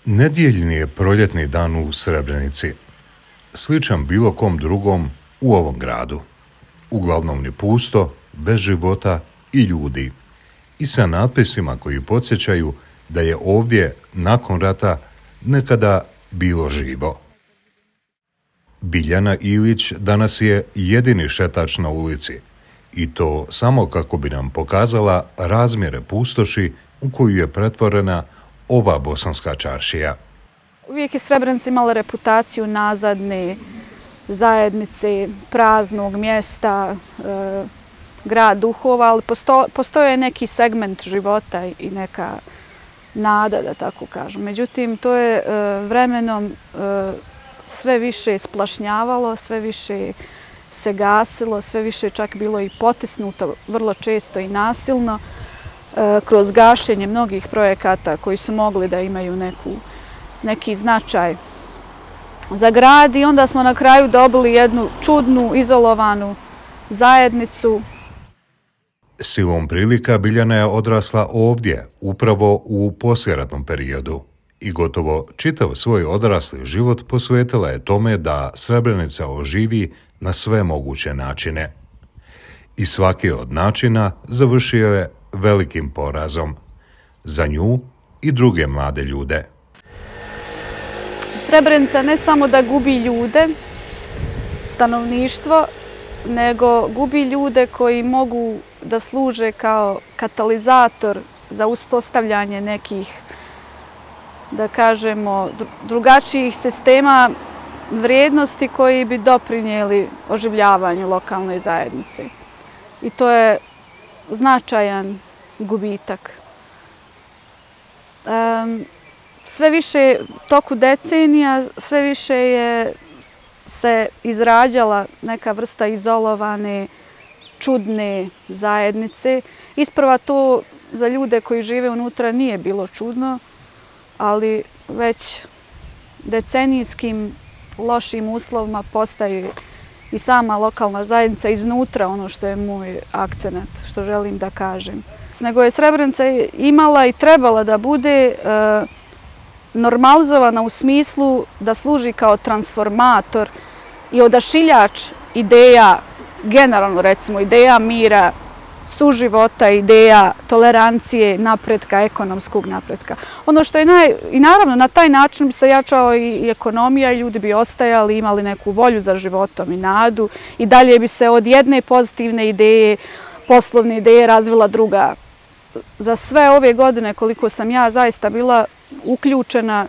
Nedjeljni je proljetni dan u Srebrenici, sličan bilo kom drugom u ovom gradu. Uglavnom ni pusto, bez života i ljudi. I sa natpisima koji podsjećaju da je ovdje, nakon rata, nekada bilo živo. Biljana Ilić danas je jedini šetač na ulici, i to samo kako bi nam pokazala razmjere pustoši u koju je pretvorena ova bosanska čaršija. Uvijek je Srebrenica imala reputaciju nazadne zajednice, praznog mjesta, grad duhova, ali postoje neki segment života i neka nada, da tako kažem. Međutim, to je vremenom sve više splašnjavalo, sve više se gasilo, sve više čak bilo i potisnuto, vrlo često i nasilno, kroz gašenje mnogih projekata koji su mogli da imaju neki značaj za grad, i onda smo na kraju dobili jednu čudnu, izolovanu zajednicu. Silom prilika Biljana je odrasla ovdje, upravo u poslijeratnom periodu, i gotovo čitav svoj odrasli život posvetila je tome da Srebrenica oživi na sve moguće načine. I svaki od načina završio je velikim porazom za nju i druge mlade ljude. Srebrenica ne samo da gubi ljude, stanovništvo, nego gubi ljude koji mogu da služe kao katalizator za uspostavljanje nekih, da kažemo, drugačijih sistema vrijednosti koji bi doprinijeli oživljavanju lokalne zajednice. I to je značajan gubitak. Sve više toku decenija, sve više je se izrađala neka vrsta izolovane, čudne zajednice. Isprva to za ljude koji žive unutra nije bilo čudno, ali već decenijskim lošim uslovima postaje i sama lokalna zajednica iznutra, ono što je moj akcenat, što želim da kažem. Nego je Srebrenica imala i trebala da bude normalizovana u smislu da služi kao transformator i odašiljač ideja, generalno recimo ideja mira, suživota, ideja tolerancije, napretka, ekonomskog napretka. Ono što je i naravno na taj način bi se jačao i ekonomija, i ljudi bi ostajali, imali neku volju za životom i nadu, i dalje bi se od jedne pozitivne ideje, poslovne ideje razvila druga. Za sve ove godine koliko sam ja zaista bila uključena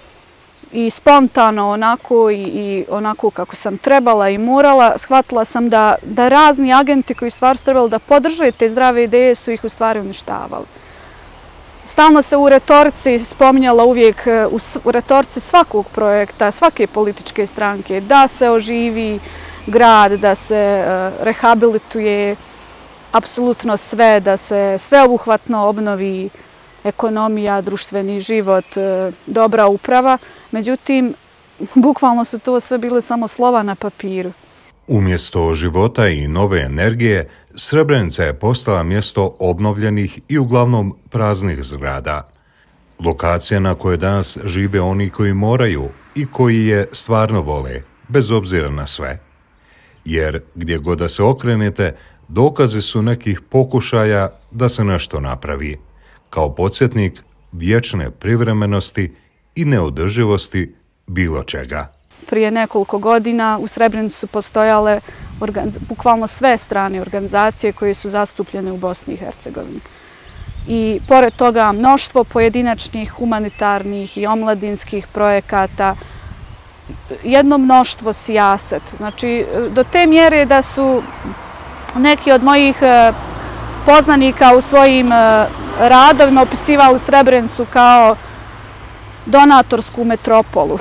i spontano onako kako sam trebala i morala, shvatila sam da razni agenti koji stvar su trebali da podrže te zdrave ideje su ih u stvari uništavali. Stalno se u retorici spominjala uvijek, u retorici svakog projekta, svake političke stranke, da se oživi grad, da se rehabilituje apsolutno sve, da se sveobuhvatno obnovi ekonomija, društveni život, dobra uprava. Međutim, bukvalno su to sve bile samo slova na papiru. Umjesto života i nove energije, Srebrenica je postala mjesto obnovljenih i uglavnom praznih zgrada. Lokacija na kojoj danas žive oni koji moraju i koji je stvarno vole, bez obzira na sve. Jer gdje god da se okrenete, dokazi su nekih pokušaja da se nešto napravi, kao podsjetnik vječne privremenosti i neodrživosti bilo čega. Prije nekoliko godina u Srebrenici su postojale bukvalno sve strane organizacije koje su zastupljene u Bosni i Hercegovini. I pored toga mnoštvo pojedinačnih, humanitarnih i omladinskih projekata, jedno mnoštvo sijaset. Znači, do te mjere da su neki od mojih poznanika u svojim radovima opisivali Srebrenicu kao donatorsku metropolu.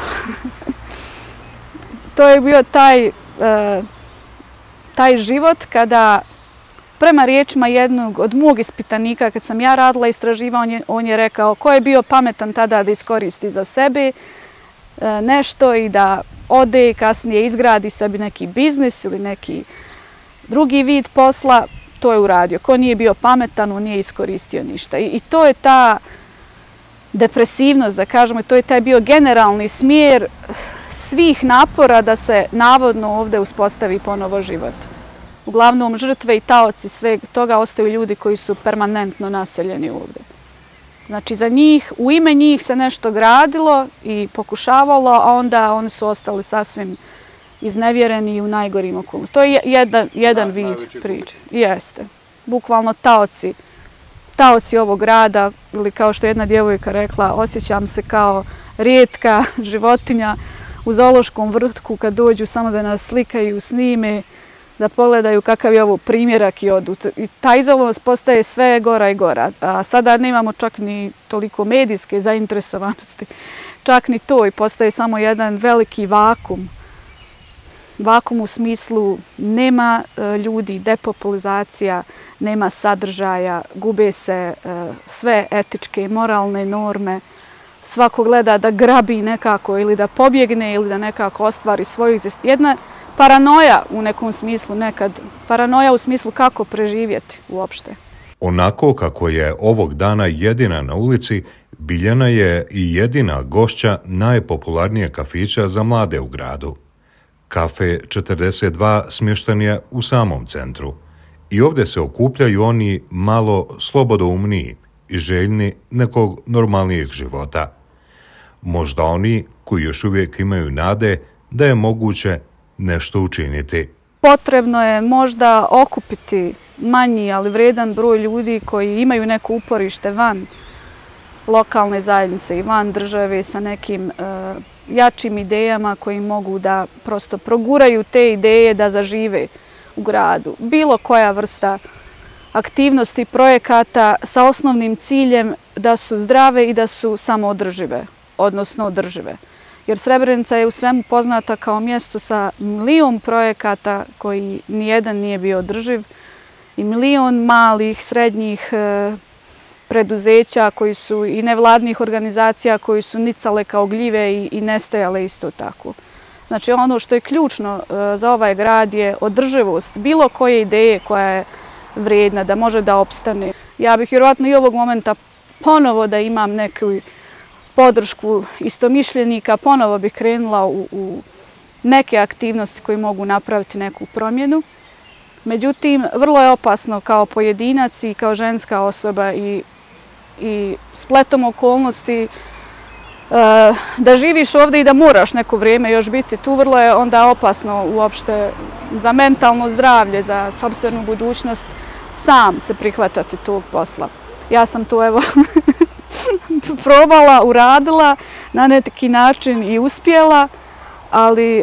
To je bio taj život kada, prema riječima jednog od mog ispitanika, kad sam ja radila istraživanje, on je rekao ko je bio pametan tada da iskoristi za sebe nešto i da ode i kasnije izgradi sebi neki biznis ili neki drugi vid posla, to je uradio. Ko nije bio pametan, on nije iskoristio ništa. I to je depresivnost, da kažemo, to je taj bio generalni smjer svih napora da se navodno ovdje uspostavi ponovo život. Uglavnom žrtve i taoci svega toga ostaju ljudi koji su permanentno naseljeni ovdje. Znači za njih, u ime njih se nešto gradilo i pokušavalo, a onda oni su ostali sasvim iznevjereni i u najgorim okolnostima. To je jedan vid priče. Jeste. Bukvalno taoci ovog grada, ili kao što je jedna djevojka rekla, osjećam se kao rijetka životinja u zoološkom vrtku kad dođu samo da nas slikaju, snime, da pogledaju kakav je ovo primjerak i odu. I ta izolovanost postaje sve gora i gora. A sada nemamo čak ni toliko medijske zainteresovanosti. Čak ni to i postaje samo jedan veliki vakum. Vakum u smislu nema ljudi, depopulizacija, nema sadržaja, gube se sve etičke i moralne norme. Svako gleda da grabi nekako ili da pobjegne ili da nekako ostvari svoju egzistenciju. Jedna paranoja u nekom smislu nekad, paranoja u smislu kako preživjeti uopšte. Onako kako je ovog dana jedina na ulici, Biljana je i jedina gošća najpopularnijeg kafića za mlade u gradu. Kafe 42 smješten je u samom centru i ovdje se okupljaju oni malo slobodoumniji i željni nekog normalnijeg života. Možda oni koji još uvijek imaju nade da je moguće nešto učiniti. Potrebno je možda okupiti manji, ali vredan broj ljudi koji imaju neko uporište van lokalne zajednice i van države sa nekim jačim idejama koji mogu da prosto proguraju te ideje da zažive u gradu. Bilo koja vrsta aktivnosti, projekata sa osnovnim ciljem da su zdrave i da su samoodržive, odnosno održive. Jer Srebrenica je u svemu poznata kao mjesto sa milion projekata koji nijedan nije bio održiv i milion malih, srednjih preduzeća koji su i nevladnih organizacija koji su nicale kao gljive i nestajale isto tako. Znači ono što je ključno za ovaj grad je održivost bilo koje ideje koja je vrijedna, da može da opstane. Ja bih vjerovatno i ovog momenta ponovo da imam neku podršku istomišljenika, ponovo bih krenula u neke aktivnosti koje mogu napraviti neku promjenu. Međutim, vrlo je opasno kao pojedinac i kao ženska osoba i spletom okolnosti da živiš ovdje i da moraš neko vrijeme još biti tu, vrlo je onda opasno uopšte za mentalno zdravlje, za sopstvenu budućnost sam se prihvatati tog posla. Ja sam to evo probala, uradila na neki način i uspjela, ali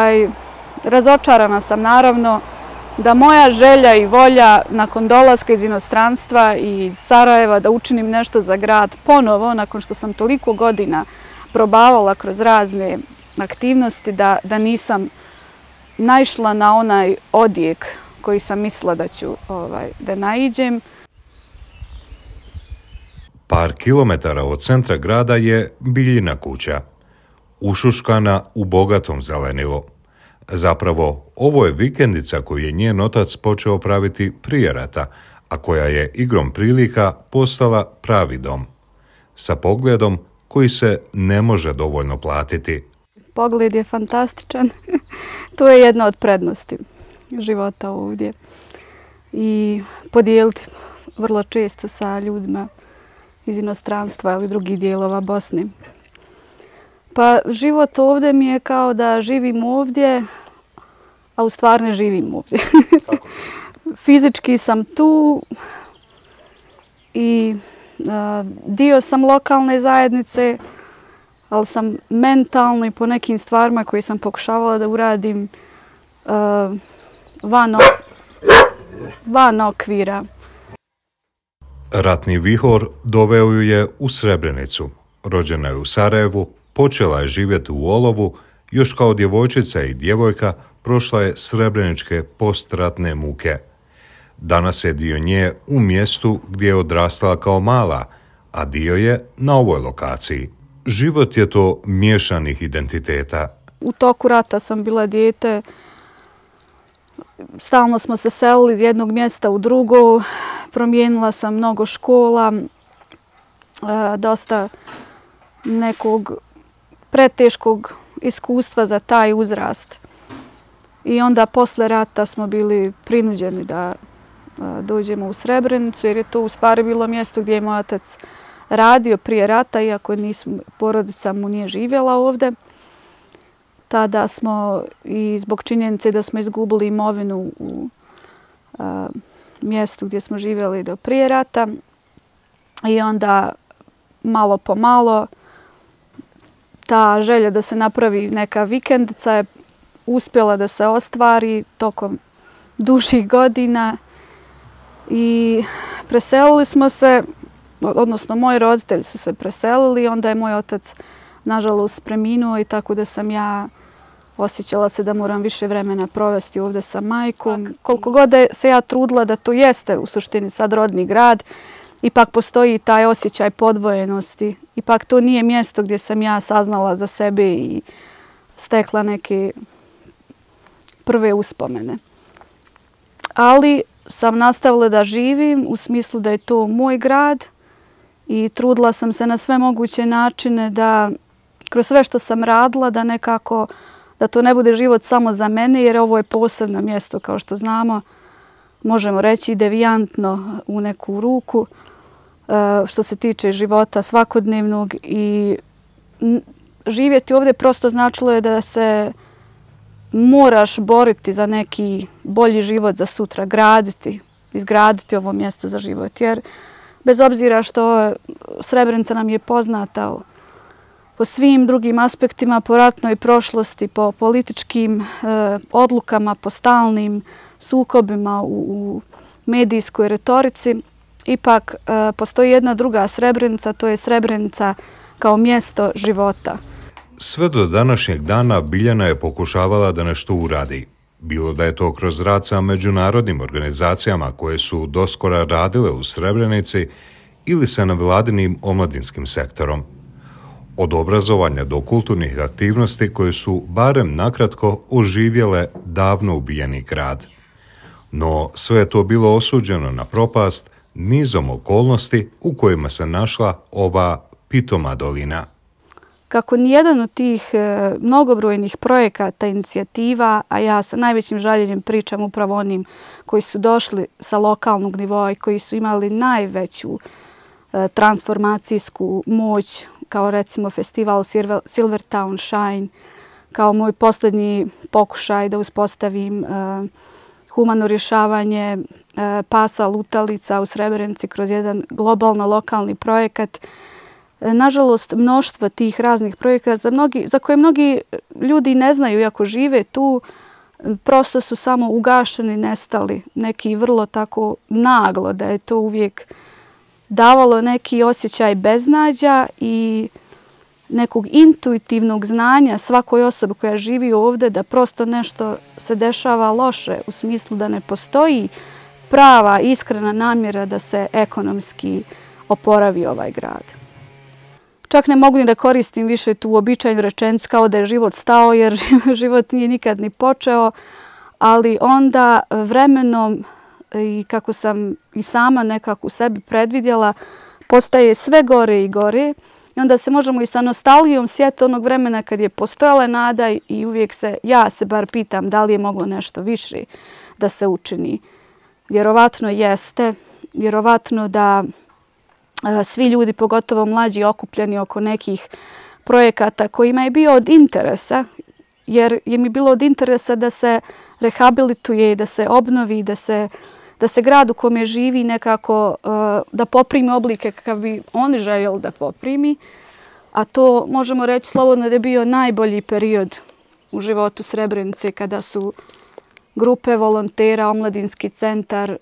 razočarana sam naravno da moja želja i volja nakon dolaska iz inostranstva i iz Sarajeva da učinim nešto za grad ponovo, nakon što sam toliko godina probavala kroz razne aktivnosti, da nisam naišla na onaj odjek koji sam mislila da ću da naiđem. Par kilometara od centra grada je Biljina kuća, ušuškana u bogatom zelenilu. Zapravo, ovo je vikendica koju je njen otac počeo praviti prije rata, a koja je igrom prilika postala pravi dom, sa pogledom koji se ne može dovoljno platiti. Pogled je fantastičan. To je jedna od prednosti života ovdje. I podijeliti vrlo često sa ljudima iz inostranstva ili drugih dijelova Bosne. Pa život ovdje mi je kao da živim ovdje, a u stvari ne živim ovdje. Fizički sam tu i dio sam lokalne zajednice, ali sam mentalno i po nekim stvarima koje sam pokušavala da uradim van okvira. Ratni vihor doveo ju je u Srebrenicu. Rođena je u Sarajevu, počela je živjeti u Olovu, još kao djevojčica i djevojka prošla je srebreničke postratne muke. Danas je dio nje u mjestu gdje je odrastala kao mala, a dio je na ovoj lokaciji. Život je to miješanih identiteta. U toku rata sam bila dijete, stalno smo se selili iz jednog mjesta u drugo, promijenila sam mnogo škola, dosta nekog preteškog iskustva za taj uzrast. I onda posle rata smo bili prinuđeni da dođemo u Srebrenicu, jer je to u stvari bilo mjesto gdje je moj otac radio prije rata, iako porodica mu nije živjela ovdje. Tada smo, i zbog činjenice da smo izgubili imovinu u mjestu gdje smo živjeli do prije rata, i onda malo po malo ta želja da se napravi neka vikendica je uspjela da se ostvari tokom dužih godina i preselili smo se, odnosno moji roditelji su se preselili, onda je moj otac nažalost preminuo i tako da sam ja osjećala se da moram više vremena provesti ovdje sa majkom. Koliko god se ja trudila da to jeste u suštini sad rodni grad, ipak postoji taj osjećaj podvojenosti. Ipak to nije mjesto gdje sam ja saznala za sebe i stekla neke prve uspomene. Ali sam nastavila da živim u smislu da je to moj grad i trudila sam se na sve moguće načine da kroz sve što sam radila da nekako da to ne bude život samo za mene, jer ovo je posebno mjesto, kao što znamo, možemo reći devijantno u neku ruku što se tiče života svakodnevnog, i živjeti ovdje prosto značilo je da se moraš boriti za neki bolji život za sutra, izgraditi ovo mjesto za život. Jer bez obzira što Srebrenica nam je poznata po svim drugim aspektima, po ratnoj prošlosti, po političkim odlukama, po stalnim sukobima u medijskoj retorici, ipak postoji jedna druga Srebrenica, to je Srebrenica kao mjesto života. Sve do današnjeg dana Biljana je pokušavala da nešto uradi. Bilo da je to kroz rad sa međunarodnim organizacijama koje su doskora radile u Srebrenici ili sa nevladinim omladinskim sektorom. Od obrazovanja do kulturnih aktivnosti koje su, barem nakratko, oživjele davno ubijeni grad. No sve je to bilo osuđeno na propast nizom okolnosti u kojima se našla ova pitoma dolina. Kako nijedan od tih mnogobrojnih projekata, inicijativa, a ja sa najvećim žaljenjem pričam upravo onim koji su došli sa lokalnog nivoa i koji su imali najveću transformacijsku moć, kao recimo festival Silvertown Shine, kao moj posljednji pokušaj da uspostavim humano rješavanje pasa lutalica u Srebrenici kroz jedan globalno lokalni projekat. Nažalost, mnoštvo tih raznih projekata za koje mnogi ljudi ne znaju, iako žive tu, prosto su samo ugašeni, nestali. Neki vrlo tako naglo, da je to uvijek davalo neki osjećaj beznađa i nekog intuitivnog znanja svakoj osobi koja živi ovdje da prosto nešto se dešava loše, u smislu da ne postoji prava, iskrena namjera da se ekonomski oporavi ovaj grad. Čak ne mogu ni da koristim više tu uobičajenu rečenicu kao da je život stao, jer život nije nikad ni počeo, ali onda vremenom, i kako sam i sama nekako u sebi predvidjela, postaje sve gore i gore. I onda se možemo i sa nostalgijom sjetiti onog vremena kad je postojala nada i uvijek ja se bar pitam da li je moglo nešto više da se učini. Vjerovatno jeste, vjerovatno da svi ljudi, pogotovo mlađi, okupljeni oko nekih projekata kojima je bio od interesa, jer je mi bilo od interesa da se rehabilituje i da se obnovi, da se grad u kome živi nekako da poprimi oblike kakav bi oni željeli da poprimi. A to možemo reći slobodno da je bio najbolji period u životu Srebrenice, kada su grupe volontera, omladinski centar,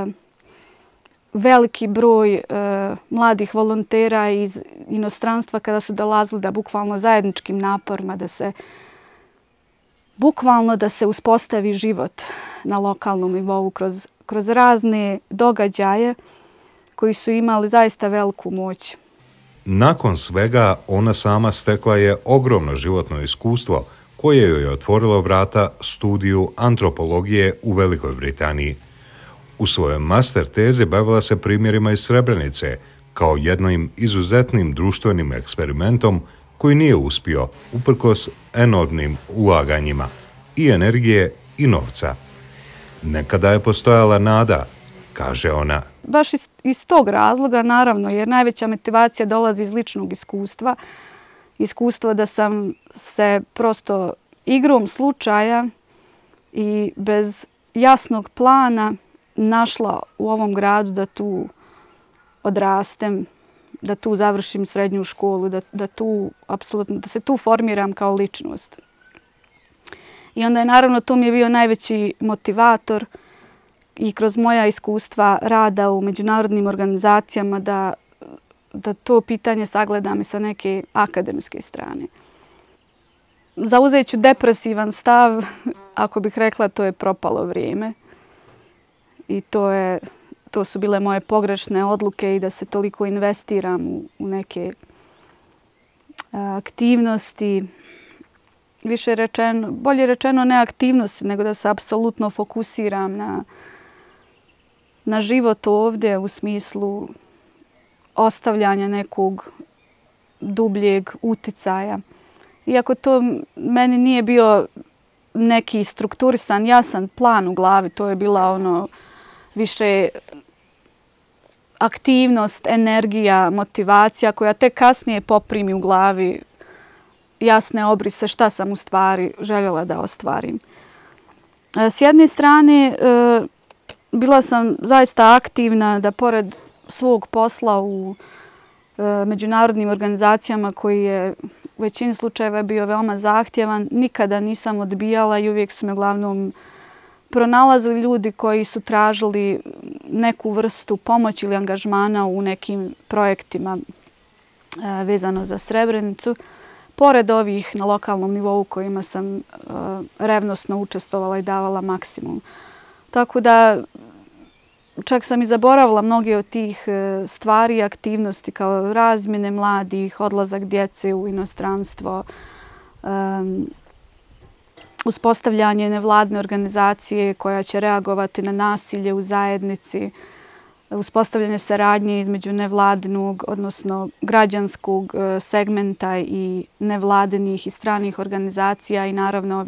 veliki broj mladih volontera iz inostranstva kada su dolazili da bukvalno zajedničkim naporima da se uspostavi život na lokalnom nivou kroz razne događaje koji su imali zaista veliku moć. Nakon svega ona sama stekla je ogromno životno iskustvo koje joj je otvorilo vrata studiju antropologije u Velikoj Britaniji. U svojoj master tezi bavila se primjerima iz Srebrenice, kao jednim izuzetnim društvenim eksperimentom koji nije uspio uprkos enormnim ulaganjima i energije i novca. Nekada je postojala nada, kaže ona. Baš iz tog razloga, naravno, jer najveća motivacija dolazi iz ličnog iskustva. Iskustvo da sam se prosto igrom slučaja i bez jasnog plana našla u ovom gradu da tu odrastem, da tu završim srednju školu, da se tu formiram kao ličnost. I onda je naravno to mi je bio najveći motivator i kroz moja iskustva rada u međunarodnim organizacijama da to pitanje sagledam i sa neke akademske strane. Zauzet ću depresivan stav, ako bih rekla to je propalo vrijeme. I to su bile moje pogrešne odluke i da se toliko investiram u neke aktivnosti. Bolje rečeno ne aktivnosti, nego da se apsolutno fokusiram na život ovdje u smislu ostavljanja nekog dubljeg uticaja. Iako to meni nije bio neki strukturisan, jasan plan u glavi, to je bila više aktivnost, energija, motivacija koja tek kasnije poprimi u glavi jasne obrise šta sam u stvari željela da ostvarim. S jedne strane, bila sam zaista aktivna da pored svog posla u međunarodnim organizacijama koji je u većini slučajeva bio veoma zahtjevan, nikada nisam odbijala i uvijek su me uglavnom pronalazili ljudi koji su tražili neku vrstu pomoći ili angažmana u nekim projektima vezano za Srebrenicu. Pored ovih na lokalnom nivou kojima sam revnosno učestvovala i davala maksimum. Tako da čak sam i zaboravila mnoge od tih stvari i aktivnosti kao razmjene mladih, odlazak djece u inostranstvo, uspostavljanje nevladne organizacije koja će reagovati na nasilje u zajednici, uspostavljanje saradnje između nevladinog, odnosno građanskog segmenta i nevladinih i stranih organizacija i naravno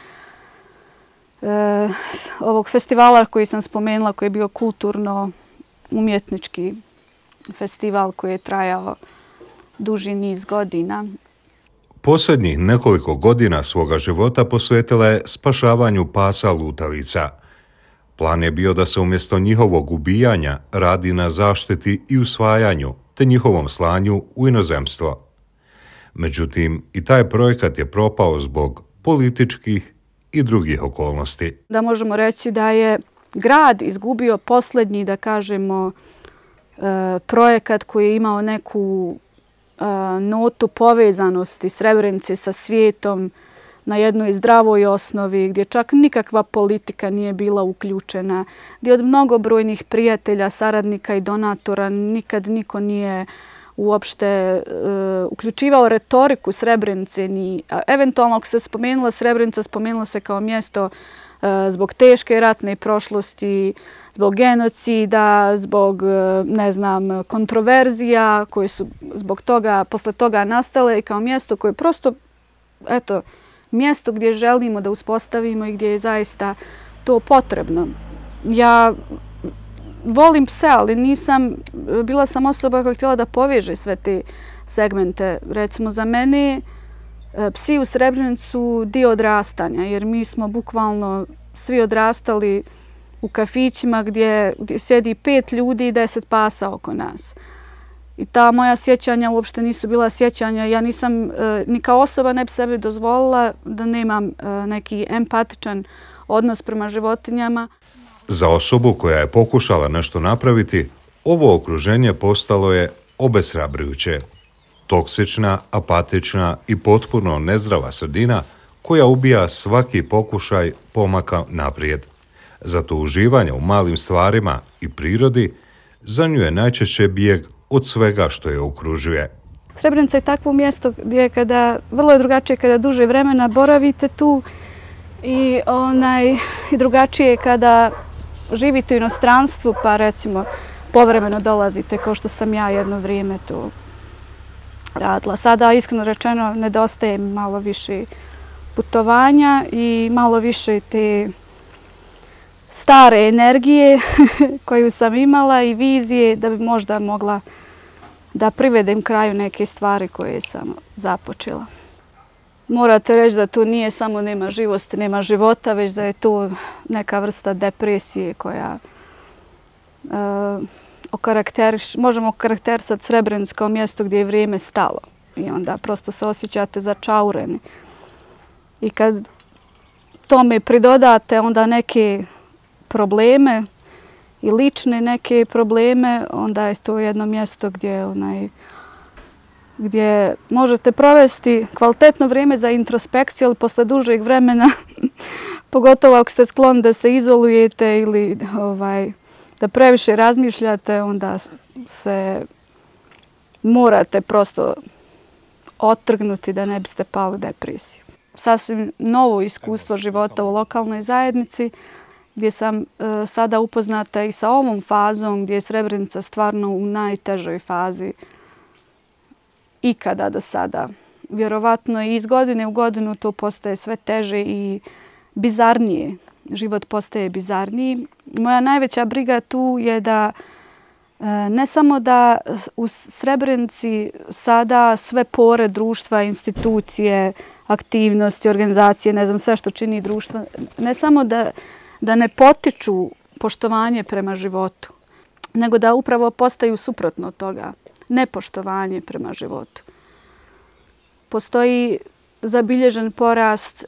ovog festivala koji sam spomenula, koji je bio kulturno-umjetnički festival koji je trajao duži niz godina. Posljednjih nekoliko godina svoga života posvetila je spašavanju pasa lutalica. Plan je bio da se umjesto njihovog ubijanja radi na zaštiti i usvajanju, te njihovom slanju u inozemstvo. Međutim, i taj projekat je propao zbog političkih i drugih okolnosti. Da možemo reći da je grad izgubio posljednji, da kažemo, projekat koji je imao neku notu povezanosti Srebrenice sa svijetom na jednoj zdravoj osnovi, gdje čak nikakva politika nije bila uključena, gdje od mnogobrojnih prijatelja, saradnika i donatora nikad niko nije uopšte uključivao retoriku Srebrenice. Eventualno, ako se spomenula Srebrenica, spomenula se kao mjesto zbog teške ratne prošlosti, zbog genocida, zbog, kontroverzija koje su posle toga nastale i kao mjesto koje je prosto, mjesto gdje želimo da uspostavimo i gdje je zaista to potrebno. Ja volim pse, ali bila sam osoba koja je htjela da poveže sve te segmente. Recimo, za mene psi u Srebrenicu su dio odrastanja, jer mi smo bukvalno svi odrastali u kafićima gdje sjedi 5 ljudi i 10 pasa oko nas. I ta moja sjećanja uopšte nisu bila sjećanja. Ja nisam, ni kao osoba ne bi sebi dozvolila da nemam neki empatičan odnos prema životinjama. Za osobu koja je pokušala nešto napraviti, ovo okruženje postalo je obeshrabrujuće. Toksična, apatična i potpuno nezdrava sredina koja ubija svaki pokušaj pomaka naprijed. Zato uživanje u malim stvarima i prirodi za nju je najčešće bijeg od svega što je okružuje. Srebrenica je takvo mjesto gdje vrlo je drugačije kada duže vremena boravite tu i drugačije kada živite u inostranstvu, pa recimo povremeno dolazite kao što sam ja jedno vrijeme tu radila. Sada, iskreno rečeno, nedostaje mi malo više putovanja i malo više te stare energije koju sam imala i vizije da bi možda mogla da privedem kraju neke stvari koje sam započela. Morate reći da to nije samo nema živosti, nema života, već da je to neka vrsta depresije koja možemo okarakterisati Srebrenicu kao mjesto gdje je vrijeme stalo i onda prosto se osjećate začaureni. I kad tome pridodate onda neke probleme i lične neke probleme, onda je to jedno mjesto gdje možete provesti kvalitetno vrijeme za introspekciju, ali posle dužeg vremena, pogotovo ako ste skloni da se izolujete ili da previše razmišljate, onda se morate prosto otrgnuti da ne biste pali u depresiju. Sasvim novo iskustvo života u lokalnoj zajednici gdje sam sada upoznata i sa ovom fazom gdje je Srebrenica stvarno u najtežoj fazi ikada do sada. Vjerovatno i iz godine u godinu to postaje sve teže i bizarnije. Život postaje bizarniji. Moja najveća briga tu je da ne samo da u Srebrenici sada sve pore društva, institucije, aktivnosti, organizacije, ne znam, sve što čini društvo, ne samo da ne potiču poštovanje prema životu, nego da upravo postaju suprotno od toga. Nepoštovanje prema životu. Postoji zabilježen porast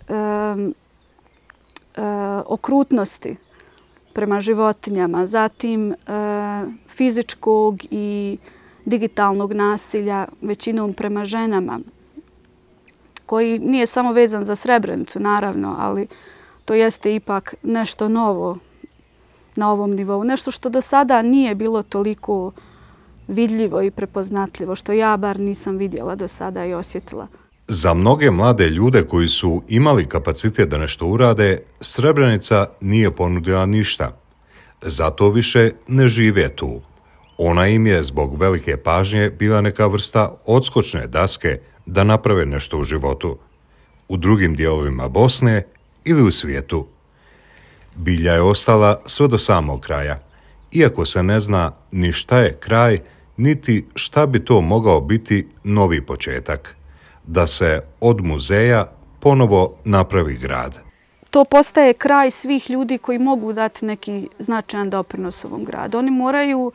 okrutnosti prema životinjama, zatim fizičkog i digitalnog nasilja, većinom prema ženama, koji nije samo vezan za Srebrenicu, naravno, ali to jeste ipak nešto novo na ovom nivou. Nešto što do sada nije bilo toliko vidljivo i prepoznatljivo, što ja bar nisam vidjela do sada i osjetila. Za mnoge mlade ljude koji su imali kapacitet da nešto urade, Srebrenica nije ponudila ništa. Zato više ne žive tu. Ona im je zbog velike pažnje bila neka vrsta odskočne daske da naprave nešto u životu. U drugim dijelovima Bosne ili u svijetu. Bilja je ostala sve do samog kraja. Iako se ne zna ni šta je kraj, niti šta bi to mogao biti novi početak. Da se od muzeja ponovo napravi grad. To postaje kraj svih ljudi koji mogu dati neki značajan doprinos ovom gradu. Oni moraju,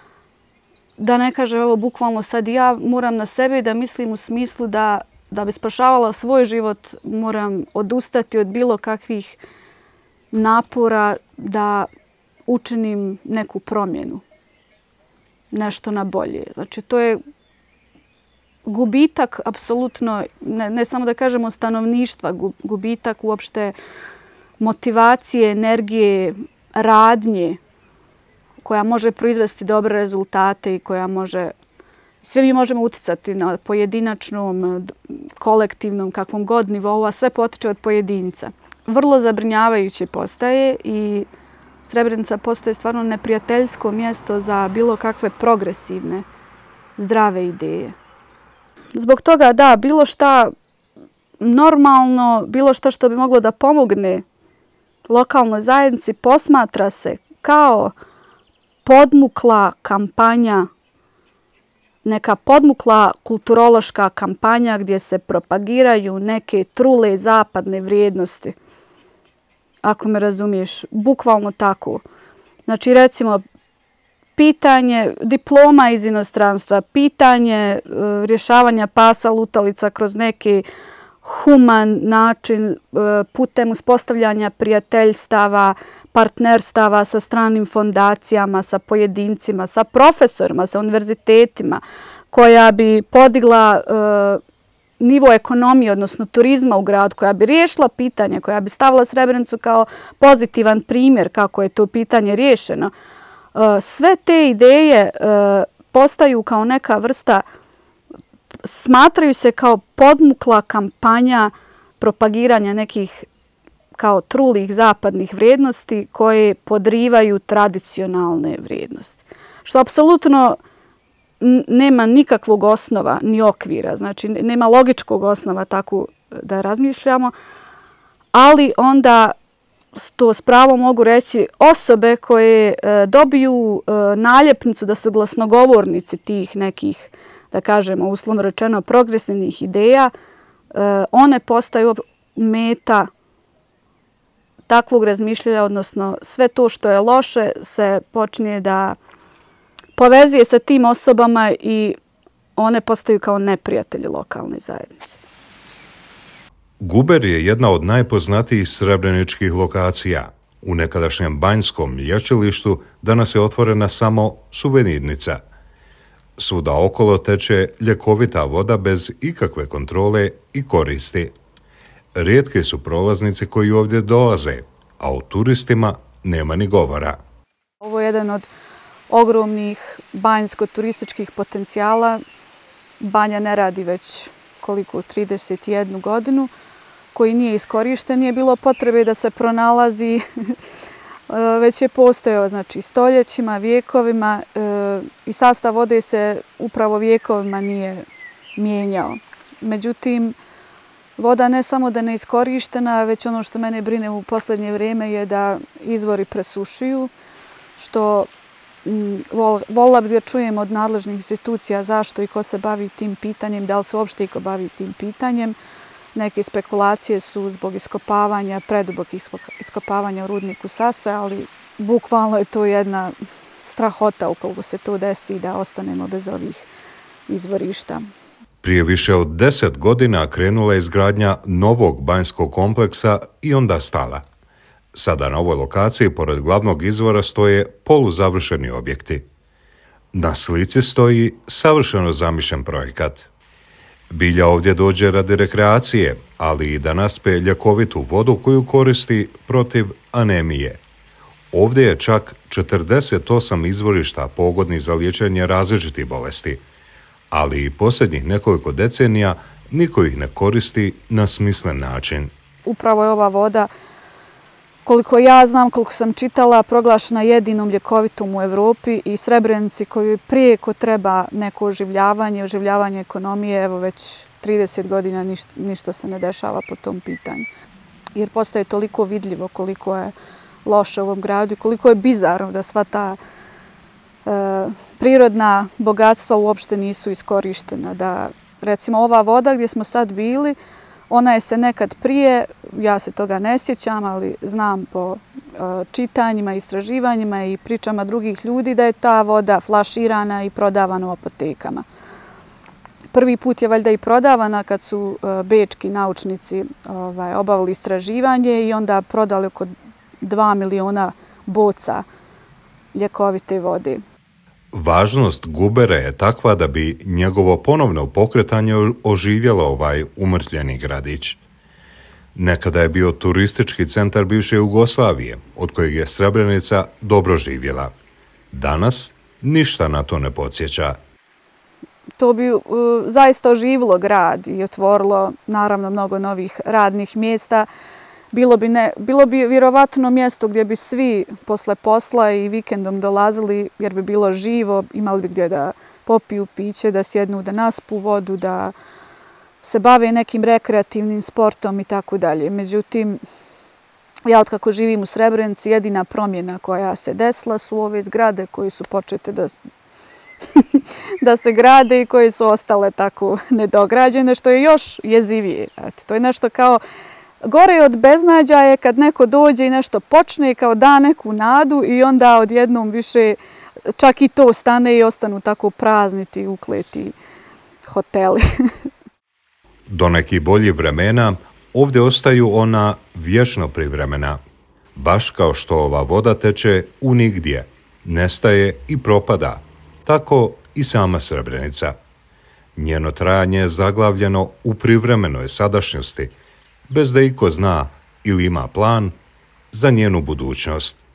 da ne kažem evo bukvalno sad ja moram na sebe da mislim u smislu da bi spašavala svoj život moram odustati od bilo kakvih napora da učinim neku promjenu. Nešto na bolje. Znači to je gubitak apsolutno, ne samo da kažemo stanovništva, gubitak uopšte motivacije, energije, radnje koja može proizvesti dobre rezultate i koja može, sve mi možemo uticati na pojedinačnom, kolektivnom, kakvom god nivou, a sve potiče od pojedinca. Vrlo zabrinjavajuće postaje i Srebrenica postaje stvarno neprijateljsko mjesto za bilo kakve progresivne, zdrave ideje. Zbog toga da, bilo šta normalno, bilo šta što bi moglo da pomogne lokalnoj zajednici posmatra se kao podmukla kampanja, neka podmukla kulturološka kampanja gdje se propagiraju neke trule zapadne vrijednosti. Ako me razumiješ, bukvalno tako. Znači recimo pitanje diploma iz inostranstva, pitanje rješavanja pasa lutalica kroz neki human način putem uspostavljanja prijateljstava, partnerstava sa stranim fondacijama, sa pojedincima, sa profesorima, sa univerzitetima, koja bi podigla nivo ekonomije, odnosno turizma u gradu, koja bi riješila pitanje, koja bi stavila Srebrenicu kao pozitivan primjer kako je to pitanje riješeno. Sve te ideje postaju kao neka vrsta, smatraju se kao podmukla kampanja propagiranja nekih kao trulih zapadnih vrijednosti koje podrivaju tradicionalne vrijednosti. što apsolutno nema nikakvog osnova ni okvira, znači nema logičkog osnova tako da razmišljamo, ali onda to s pravom mogu reći osobe koje dobiju naljepnicu da su glasnogovornici tih nekih, da kažemo uslovno rečeno, progresivnih ideja, one postaju meta takvog razmišljanja, odnosno sve to što je loše se počinje da povezuje sa tim osobama i one postaju kao neprijatelji lokalne zajednice. Guber je jedna od najpoznatijih srebreničkih lokacija. U nekadašnjem Banjskom lječilištu danas je otvorena samo suvenirnica. Svuda okolo teče ljekovita voda bez ikakve kontrole i koristi. Rijetki su prolaznici koji ovdje dolaze, a o turistima nema ni govora. Ovo je jedan od ogromnih banjsko-turističkih potencijala. Banja ne radi već 31 godinu, koji nije iskorišten, nije bilo potrebe da se pronalazi, već je postojao znači, stoljećima, vijekovima i sastav vode se upravo vijekovima nije mijenjao. Međutim, voda ne samo da ne iskorištena, već ono što mene brine u posljednje vrijeme je da izvori presušuju, što volila bih da čujem od nadležnih institucija zašto i ko se bavi tim pitanjem, da li se uopšte iko bavi tim pitanjem. Neke spekulacije su zbog iskopavanja, predubokih iskopavanja u rudniku Sase, ali bukvalno je to jedna strahota ukoliko se to desi da ostanemo bez ovih izvorišta. Prije više od 10 godina krenula je izgradnja novog banjskog kompleksa i onda stala. Sada na ovoj lokaciji, pored glavnog izvora, stoje poluzavršeni objekti. Na slici stoji savršeno zamišljen projekat. Bilja ovdje dođe radi rekreacije, ali i da naspe ljekovitu vodu koju koristi protiv anemije. Ovdje je čak 48 izvorišta pogodnih za liječenje različitih bolesti, ali i posljednjih nekoliko decenija niko ih ne koristi na smislen način. Upravo je ova voda, koliko ja znam, koliko sam čitala, proglašena jedinom ljekovitom u Evropi i Srebrenici koju prijeko treba neko oživljavanje ekonomije, evo već 30 godina ništa se ne dešava po tom pitanju. Jer postaje toliko vidljivo koliko je loše u ovom gradu i koliko je bizarno da sva ta prirodna bogatstva uopšte nisu iskorištena. Da, recimo, ova voda gdje smo sad bili, ona je se nekad prije, ja se toga ne sjećam, ali znam po čitanjima, istraživanjima i pričama drugih ljudi da je ta voda flaširana i prodavana u apotekama. Prvi put je valjda i prodavana kad su bečki naučnici obavili istraživanje i onda prodali oko 2 miliona boca ljekovite vode. Važnost Gubera je takva da bi njegovo ponovno pokretanje oživjelo ovaj umrtvljeni gradić. Nekada je bio turistički centar bivše Jugoslavije, od kojeg je Srebrenica dobro živjela. Danas ništa na to ne podsjeća. To bi zaista oživilo grad i otvorilo naravno mnogo novih radnih mjesta. Bilo bi vjerovatno mjesto gdje bi svi posle posla i vikendom dolazili jer bi bilo živo, imali bi gdje da popiju piće, da sjednu, da naspu vodu, da se bave nekim rekreativnim sportom i tako dalje. Međutim, ja otkako živim u Srebrenici, jedina promjena koja se desila su ove zgrade koje su počete da se grade i koje su ostale tako nedograđene, što je još jezivije. To je nešto kao gore od beznađa je kad neko dođe i nešto počne, kao da neku nadu i onda odjednom više čak i to stane i ostanu tako prazniti, ukleti hoteli. Do nekih boljih vremena ovdje ostaju ona vječno privremena. Baš kao što ova voda teče u nigdje, nestaje i propada, tako i sama Srebrenica. Njeno trajanje je zaglavljeno u privremenoj sadašnjosti, bez da iko zna ili ima plan za njenu budućnost.